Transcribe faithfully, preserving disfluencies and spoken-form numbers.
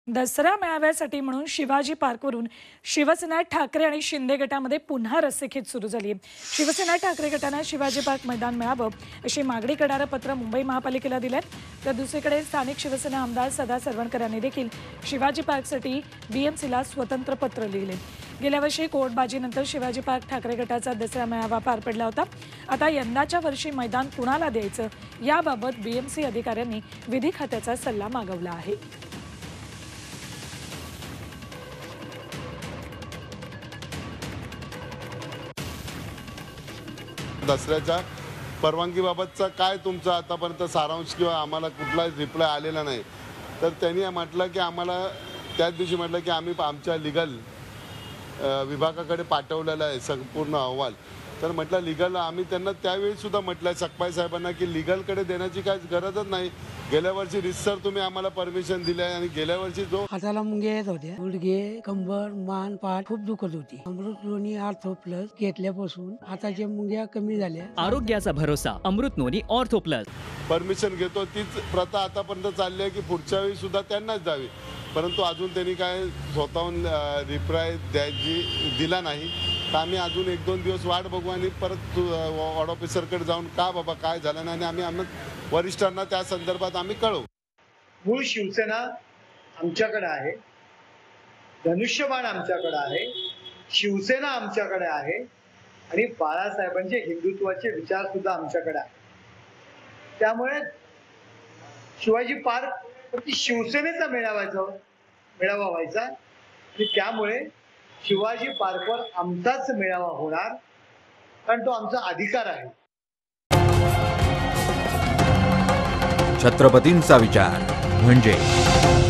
दसरा मेळाव्यासाठी म्हणून शिवाजी पार्कवरून शिवसेना ठाकरे आणि शिंदे गटामध्ये पुन्हा रस्सीखेच सुरू झाली आहे। शिवसेना ठाकरे गटाने शिवाजी पार्क मैदान मिळावं अशी मागणी करणारं पत्र मुंबई महापालिकेला दिलंय। तर दुसरीकडे स्थानिक शिवसेना आमदार सदा सरवणकर यांनी देखील शिवाजी पार्कसाठी बीएमसीला स्वतंत्र पत्र लिहिले। गेल्या वर्षी कोर्टबाजीनंतर शिवाजी पार्क ठाकरे गटाचा दसरा मेळावा पार पडला होता। आता यंदाच्या वर्षी मैदान कुणाला द्यायचं याबाबत बीएमसी अधिकाऱ्यांनी विधी खात्याचा सल्ला मागवला आहे। दसऱ्याच्या परवानगीबाबतचा काय तुमचा आतापर्यंत सारांश किंवा आम्हाला कुठलाच रिप्लाय आलेला नाही। तर त्यांनी म्हटलं की आम्हाला त्याच दिवशी म्हटलं की आम्ही आमच्या लीगल विभागाकडे पाठवलेला आहे संपूर्ण अहवाल। तर म्हटलं लीगल आम्ही त्यांना त्यावेळी सुद्धा म्हटलं सकपाई साहेबांना की लीगलकडे देण्याची काही गरजच नाही। गेल्या वर्षी रिसर तुम्ही आम्हाला परमिशन दिली आणि गेल्या वर्षी जो हाताला मुंग्या येत होत्या, गुडघे, कंबर, मान, पाठ खूप दुखत होती। अमृत नोनी ऑर्थो प्लस घेतल्यापासून हाताच्या मुंग्या कमी झाल्या। आरोग्याचा भरोसा अमृत नोनी ऑर्थो प्लस। परमिशन घेतो तीच प्रथा आतापर्यंत चालली आहे की पुढच्या वेळी सुद्धा त्यांनाच द्यावी, परंतु अजून त्यांनी काय स्वतःहून रिप्लाय द्यायची दिला नाही। तर आम्ही अजून एक दोन दिवस वाट बघू आणि परत वॉर्ड ऑफिसरकडे जाऊन का बाबा काय झालं नाही आणि आम्ही आम्ही वरिष्ठांना त्या संदर्भात आम्ही कळवू। मूळ शिवसेना आमच्याकडे आहे, धनुष्यबाण आमच्याकडे आहे, शिवसेना आमच्याकडे आहे आणि बाळासाहेबांचे हिंदुत्वाचे विचार सुद्धा आमच्याकडे आहे। त्यामुळे शिवाजी पार्क शिवसेनेचा मेळाव्याचा मेळावा व्हायचा आणि त्यामुळे शिवाजी पार्कवर आमचाच मेळावा होणार, कारण तो आमचा अधिकार आहे। छत्रपतींचा विचार म्हणजे